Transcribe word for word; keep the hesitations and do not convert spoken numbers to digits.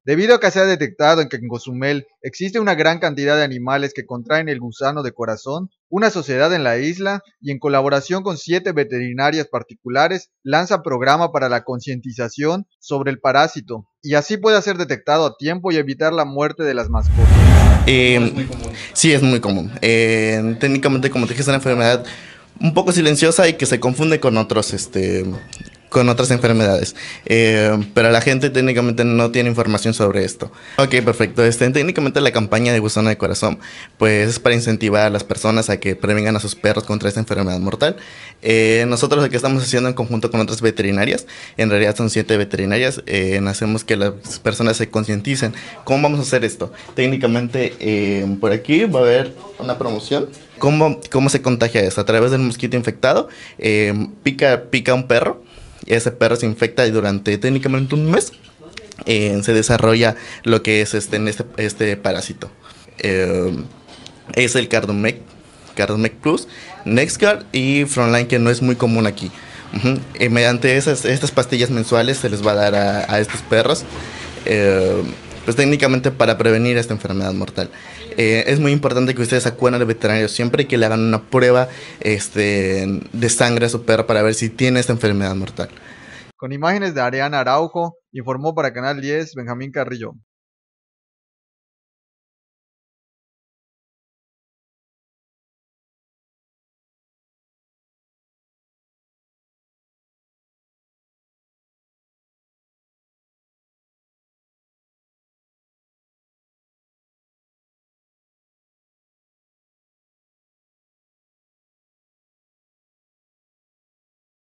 Debido a que se ha detectado en que en Cozumel existe una gran cantidad de animales que contraen el gusano de corazón, una sociedad en la isla y en colaboración con siete veterinarias particulares lanza programa para la concientización sobre el parásito y así pueda ser detectado a tiempo y evitar la muerte de las mascotas. Eh, sí, es muy común. Eh, técnicamente, como te dije, es una enfermedad un poco silenciosa y que se confunde con otros, este, con otras enfermedades. Eh, pero la gente técnicamente no tiene información sobre esto. Ok, perfecto. Este, técnicamente la campaña de Gusano de Corazón, pues es para incentivar a las personas a que prevengan a sus perros contra esta enfermedad mortal. Eh, nosotros lo que estamos haciendo en conjunto con otras veterinarias, en realidad son siete veterinarias, eh, hacemos que las personas se concienticen. ¿Cómo vamos a hacer esto? Técnicamente, eh, por aquí va a haber una promoción. ¿Cómo, cómo se contagia esto? A través del mosquito infectado, eh, pica, pica un perro, ese perro se infecta y durante técnicamente un mes eh, se desarrolla lo que es este, este, este parásito. Eh, es el Cardomec, Cardomec Plus, NexGard y Frontline, que no es muy común aquí. Uh-huh. Eh, mediante esas, estas pastillas mensuales se les va a dar a, a estos perros, eh, pues técnicamente para prevenir esta enfermedad mortal. Eh, es muy importante que ustedes acudan al veterinario siempre y que le hagan una prueba este, de sangre a su perro para ver si tiene esta enfermedad mortal. Con imágenes de Ariana Araujo, informó para Canal diez Benjamín Carrillo.